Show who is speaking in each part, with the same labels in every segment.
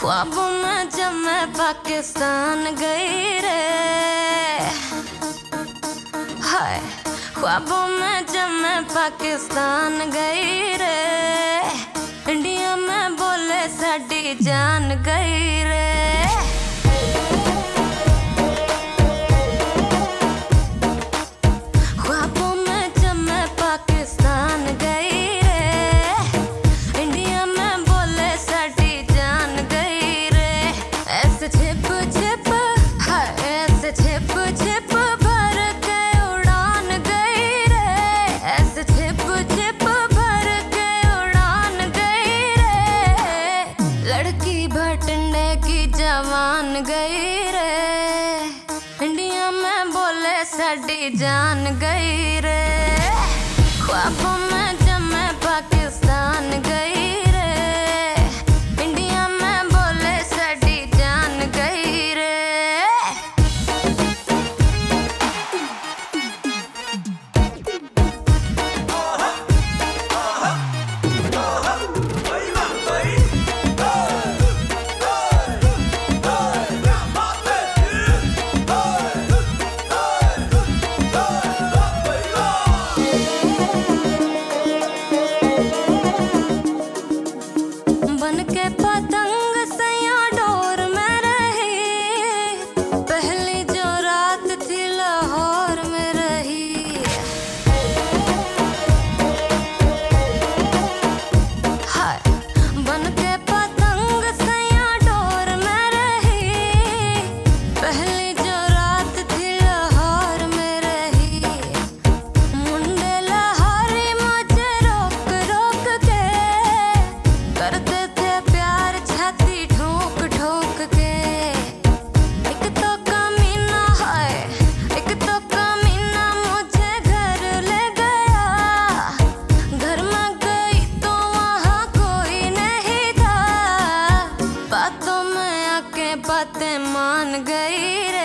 Speaker 1: ख्वाबों में जब मैं पाकिस्तान गई रे, हाय ख्वाबों में जब मैं पाकिस्तान गई रे, इंडिया में बोले साडी जान गई रे। ख्वाबों में जब मैं पाकिस्तान गई रे, इंडिया में बोले साडी जान गई रे। ऐसे छिप छिप, हाय ऐसे छिप छिप भर के उड़ान गई रे, ऐसे छिप छिप भर के उड़ान गई रे। लड़की भटिंडे की जवान गई रे, इंडिया में बोले साडी जान गई रे। ख्वाबों में जब मैं पाकिस्तान गई रे, इंडिया में बोले साडी जान गई रे। बन के पतंग सैया डोर में रही, पहली जो रात थी लाहौर में रही। हाय बन के पतंग सैया डोर में रही, पहली जो रात थी लाहौर में रही। मुंडे लाहौरी मुझे रोक रोक के करते प्यार छाती ठोक ठोक के। एक तो कमीना है, एक तो कमीना मुझे घर ले गया। घर में गई तो वहाँ कोई नहीं था, बातों में आके बातें मान गई रे।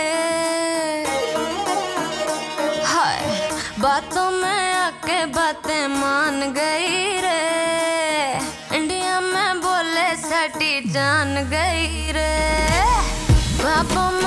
Speaker 1: हाय बातों में आके बातें मान गई रे, इंडिया में बोले साडी जान गई रे। ख्वाबों में